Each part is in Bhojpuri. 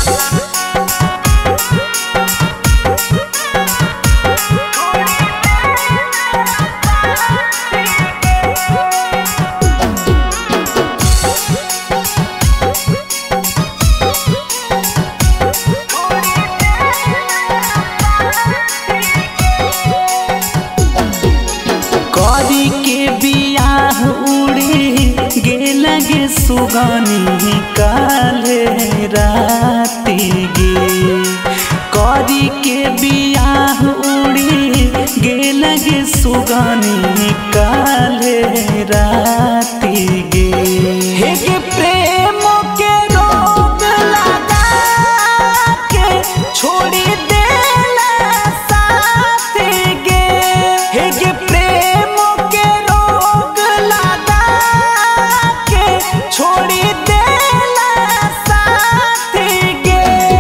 सुगनी काले राती गे करी के बियाह उड़ी गे लगे सुगनी काले राती गे हे गे प्रेम के रोग लगा के छोड़ी देला साथ गे हे गे प्रेम के रोग लगा के छोड़ी देला साथ गे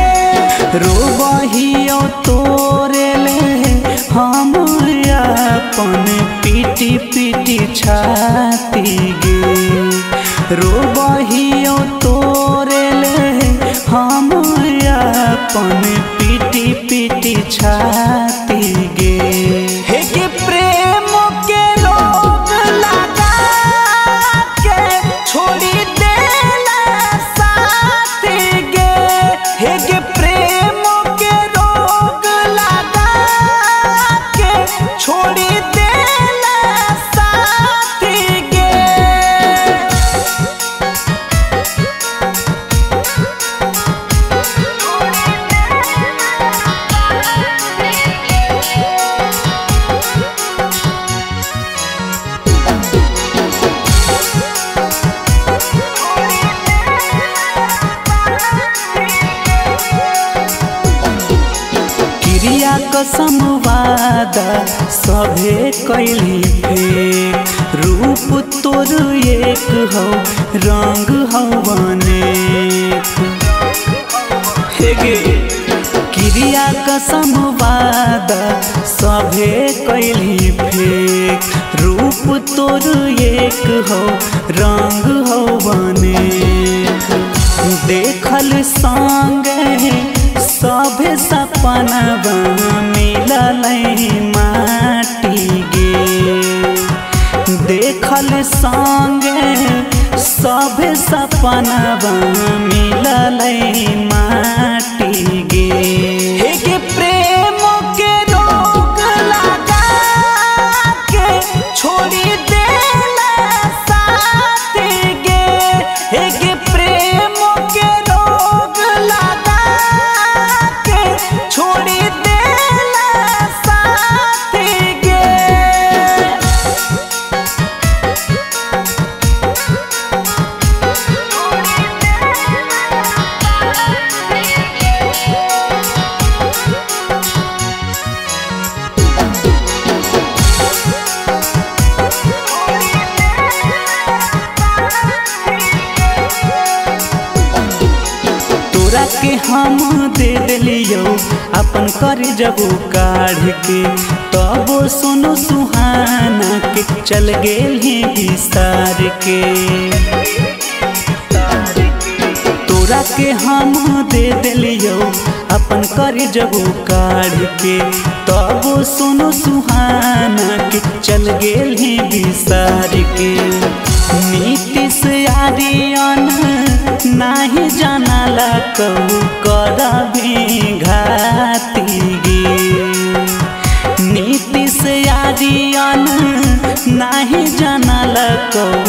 रोबहियो तोरे ले हम अपन पीटी पीटी छाती गे रोबहियो तोरे ले हम अपन पीटी पीटी छाती गे हे गे प्रेम के रोग लगा के छोड़ी देला साथ गे हे गे प्रेम के रोग लगा के छोड़ी देला साथ गे। क्रिया कसम वादा सभे कैली फेक रूप तोर एक हो रंग हो अनेक हे गे क्रिया कसम वादा सभे कैली फेक रूप तोर एक हो रंग हो अनेक देखल संगे सभे सपना मिलल माटी गे देखल संगे सभे सपना मिलल माटी गे हे गे प्रेम के रोग लगा के छोड़ी देला साथ गे हे गे प्रेम के रोग लगा के छोड़ी देला साथ गे। तोरा के हम दे दिलियो अपन कर जबू काढ़ के तब सुनो सुहाना के चल गेल ही विसार के तोरा के हम दे दिलियो अपन कर जबू काढ़ के तब सुनो सुहाना के चल गेल ही विसार के नीतीश आर्यन नाही जानला कहू करबी घाती गे नीतीश आर्यन नाही जानला कहू